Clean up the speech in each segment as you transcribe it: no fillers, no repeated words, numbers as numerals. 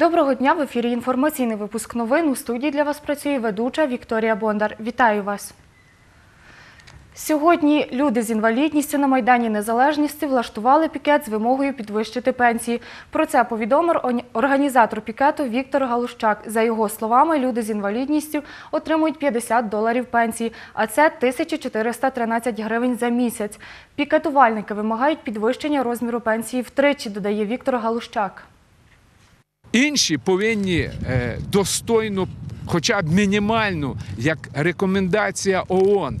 Доброго дня! В ефірі інформаційний випуск новин. У студії для вас працює ведуча Вікторія Бондар. Вітаю вас! Сьогодні люди з інвалідністю на Майдані Незалежності влаштували пікет з вимогою підвищити пенсії. Про це повідомив організатор пікету Віктор Галущак. За його словами, люди з інвалідністю отримують $50 пенсії, а це 1413 гривень за місяць. Пікетувальники вимагають підвищення розміру пенсії втричі, додає Віктор Галущак. Інші повинні достойну, хоча б мінімальну, як рекомендація ООН,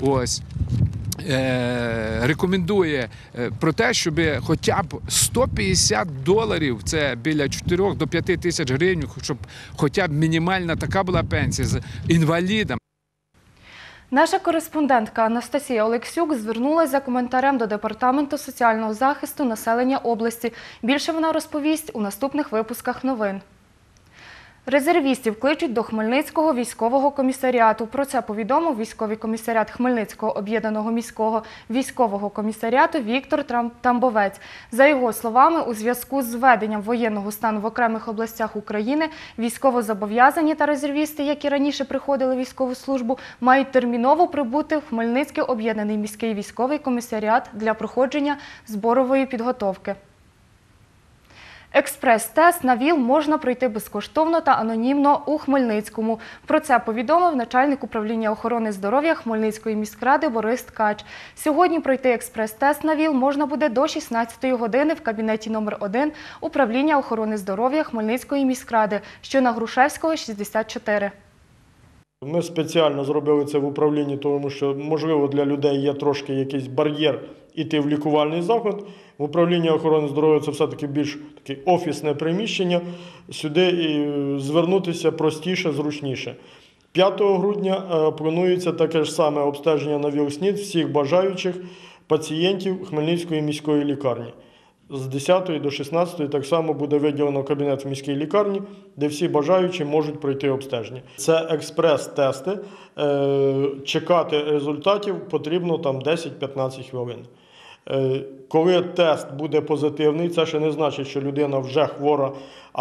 рекомендує про те, щоб хоча б $150, це біля 4 до 5 тисяч гривень, щоб хоча б мінімальна така була пенсія з інвалідом. Наша кореспондентка Анастасія Олексюк звернулася за коментарем до Департаменту соціального захисту населення області. Більше вона розповість у наступних випусках новин. Резервістів кличуть до Хмельницького військового комісаріату. Про це повідомив військовий комісаріат Хмельницького об'єднаного міського військового комісаріату Віктор Тамбовець. За його словами, у зв'язку з введенням воєнного стану в окремих областях України військовозобов'язані та резервісти, які раніше приходили в військову службу, мають терміново прибути в Хмельницький об'єднаний міський військовий комісаріат для проходження зборової підготовки. Експрес-тест на ВІЛ можна пройти безкоштовно та анонімно у Хмельницькому. Про це повідомив начальник управління охорони здоров'я Хмельницької міськради Борис Ткач. Сьогодні пройти експрес-тест на ВІЛ можна буде до 16-ї години в кабінеті номер 1 управління охорони здоров'я Хмельницької міськради, що на Грушевського, 64. Ми спеціально зробили це в управлінні, тому що, можливо, для людей є трошки якийсь бар'єр іти в лікувальний заклад. В управлінні охорони здоров'я це все-таки більш таке офісне приміщення. Сюди і звернутися простіше, зручніше. 5 грудня планується таке ж саме обстеження на ВІЛ-СНІД всіх бажаючих пацієнтів Хмельницької міської лікарні. З 10 до 16 так само буде виділено кабінет в міській лікарні, де всі бажаючі можуть пройти обстеження. Це експрес-тести. Чекати результатів потрібно там 10-15 хвилин. Коли тест буде позитивний, це ще не значить, що людина вже хвора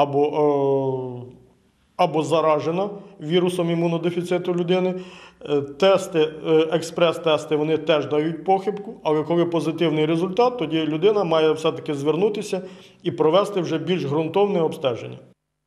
або заражена вірусом імунодефіциту людини. Експрес-тести, вони теж дають похибку, але коли позитивний результат, тоді людина має все-таки звернутися і провести вже більш ґрунтовне обстеження.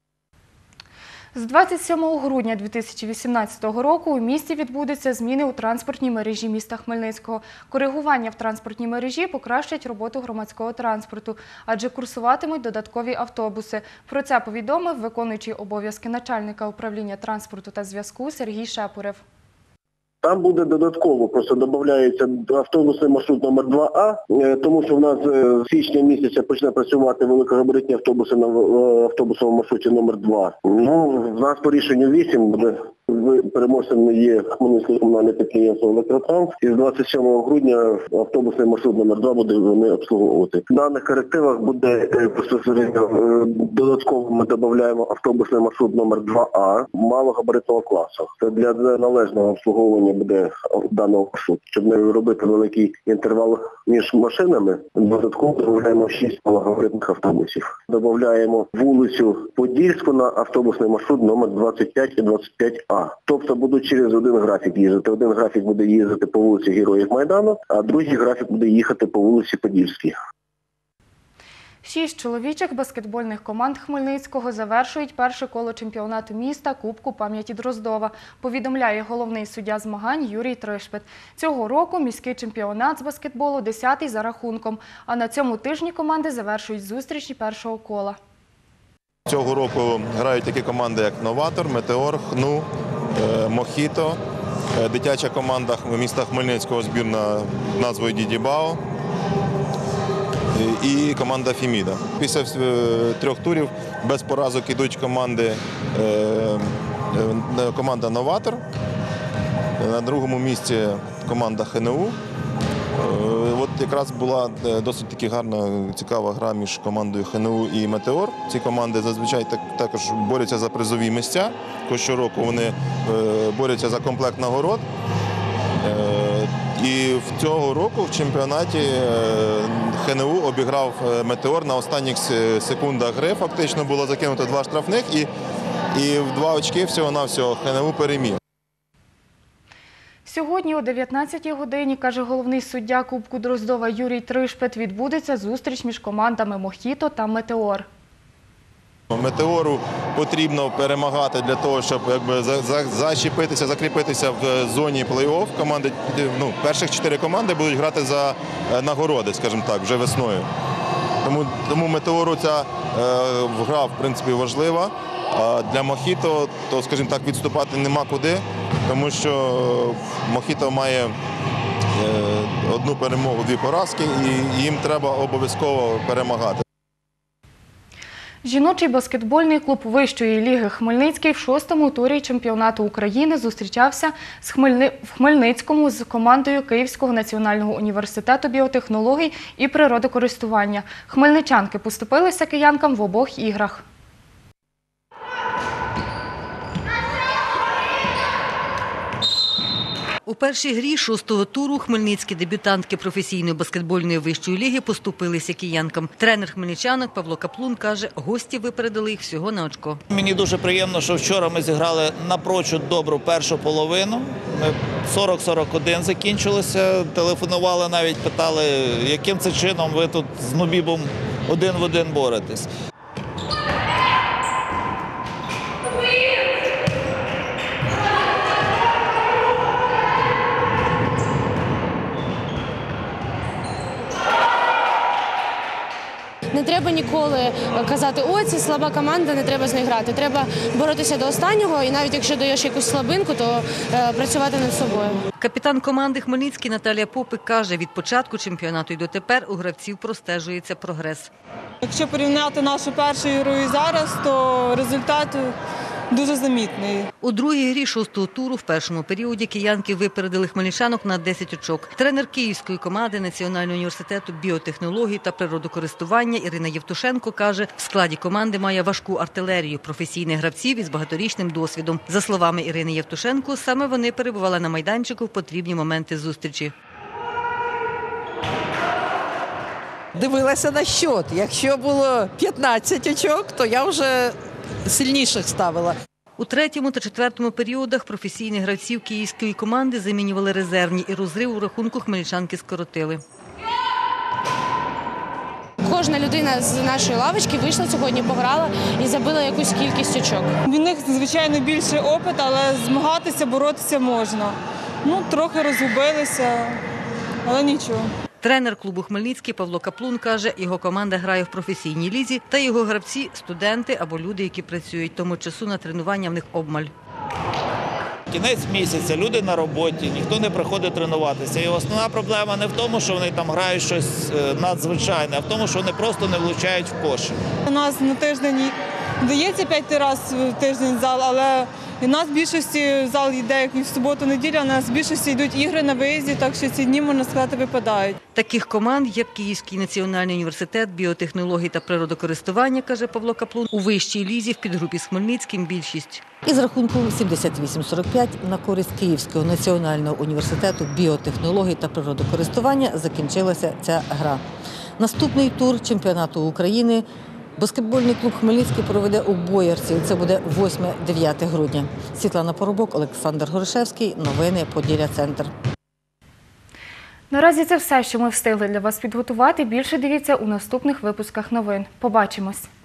З 27 грудня 2018 року у місті відбудуться зміни у транспортній мережі міста Хмельницького. Коригування в транспортній мережі покращать роботу громадського транспорту, адже курсуватимуть додаткові автобуси. Про це повідомив виконуючий обов'язки начальника управління транспорту та зв'язку Сергій Шепурев. Там буде додатково, просто додається автобусний маршрут номер 2А, тому що в нас з січня місяця почне працювати великогабаритні автобуси на автобусному маршруті номер 2. В нас по рішенню 8 буде. Переможцем є Хмельницьке комунальне підприємство «Електротранс». І з 27 грудня автобусний маршрут номер 2 буде вони обслуговувати. В даних корективах буде додатково ми додаємо автобусний маршрут номер 2А малогабаритного класу. Це для належного обслуговування буде даного маршруту. Щоб не робити великий інтервал між машинами, додатково додаємо 6 малогабаритних автобусів. Додаємо вулицю Подільську на автобусний маршрут номер 25 і 25А. Тобто будуть через один графік їздити. Один графік буде їздити по вулиці Героїв Майдану, а другий графік буде їхати по вулиці Подільській. 6 чоловічих баскетбольних команд Хмельницького завершують перше коло чемпіонату міста Кубку пам'яті Дроздова, повідомляє головний суддя змагань Юрій Тришпет. Цього року міський чемпіонат з баскетболу 10-й за рахунком, а на цьому тижні команди завершують зустрічі першого кола. Цього року грають такі команди, як «Новатор», «Метеор», «ХНУ», «Мохіто», дитяча команда міста Хмельницького збірна назвою «Дідібао» і команда «Феміда». Після 3 турів без поразок йдуть команда «Новатор», на другому місці команда «ХНУ». От якраз була досить таки гарна, цікава гра між командою ХНУ і Метеор. Ці команди зазвичай також борються за призові місця. Щороку вони борються за комплект нагород. І в цього року в чемпіонаті ХНУ обіграв «Метеор» на останніх секундах гри. Фактично було закинуто 2 штрафних і в 2 очки всього-навсього ХНУ переміг. Сьогодні о 19-й годині, каже головний суддя Кубку Дроздова Юрій Тришпет, відбудеться зустріч між командами «Мохіто» та «Метеор». «Метеору» потрібно перемагати для того, щоб зачепитися, закріпитися в зоні плей-офф. Перших 4 команди будуть грати за нагороди, скажімо так, вже весною. Тому «Метеору» ця гра, в принципі, важлива. А для «Мохіто», то, скажімо так, відступати нема куди, тому що «Мохіто» має 1 перемогу, 2 поразки, і їм треба обов'язково перемагати. Жіночий баскетбольний клуб вищої ліги «Хмельницький» в 6-му турі чемпіонату України зустрічався в Хмельницькому з командою Київського національного університету біотехнологій і природокористування. Хмельничанки поступилися киянкам в обох іграх. У першій грі 6-го туру хмельницькі дебютантки професійної баскетбольної вищої ліги поступилися киянкам. Тренер хмельничанок Павло Каплун каже, гості випередили їх всього на очко. Мені дуже приємно, що вчора ми зіграли напрочуд добру першу половину. Ми 40-41 закінчилося, телефонували навіть, питали, яким це чином ви тут з Нубібом 1 в 1 боретесь. Не треба ніколи казати, ой, це слаба команда, не треба з нею грати. Треба боротися до останнього, і навіть якщо даєш якусь слабинку, то працювати над собою. Капітан команди Хмельницький Наталія Попик каже, від початку чемпіонату й дотепер у гравців простежується прогрес. Якщо порівняти нашу першу ігру і зараз, то результат дуже замітний. У другій грі 6-го туру в першому періоді киянки випередили хмельничанок на 10 очок. Тренер київської команди Національного університету біотехнологій та природокористування Ірина Євтушенко каже, в складі команди має важку артилерію професійних гравців із багаторічним досвідом. За словами Ірини Євтушенко, саме вони перебували на майданчику в потрібні моменти зустрічі. Дивилася на счет. Якщо було 15 очок, то я вже сильніших ставила. У третьому та четвертому періодах професійних гравців київської команди замінювали резервні і розрив у рахунку хмельничанки скоротили. Кожна людина з нашої лавочки вийшла сьогодні, пограла і забила якусь кількість очок. В них, звичайно, більший опит, але змагатися, боротися можна. Трохи розгубилися, але нічого. Тренер клубу «Хмельницький» Павло Каплун каже, його команда грає в професійній лізі, та його гравці – студенти або люди, які працюють, тому часу на тренування в них обмаль. Кінець місяця, люди на роботі, ніхто не приходить тренуватися. І основна проблема не в тому, що вони там грають щось надзвичайне, а в тому, що вони просто не влучають в кошик. У нас на тиждень дається 5 разів в тиждень зал, але у нас в більшості зал йде як і в суботу-неділю, а у нас в більшості йдуть ігри на виїзді, так що ці дні, можна сказати, випадають. Таких команд, як Київський національний університет біотехнологій та природокористування, каже Павло Каплун, у вищій лізі в підгрупі з Хмельницьким більшість. Із рахунком 78-45 на користь Київського національного університету біотехнологій та природокористування закінчилася ця гра. Наступний тур чемпіонату України баскетбольний клуб «Хмельницький» проведе у Боярці. Це буде 8-9 грудня. Світлана Поробок, Олександр Горишевський. Новини Поділля Центр. Наразі це все, що ми встигли для вас підготувати. Більше дивіться у наступних випусках новин. Побачимось!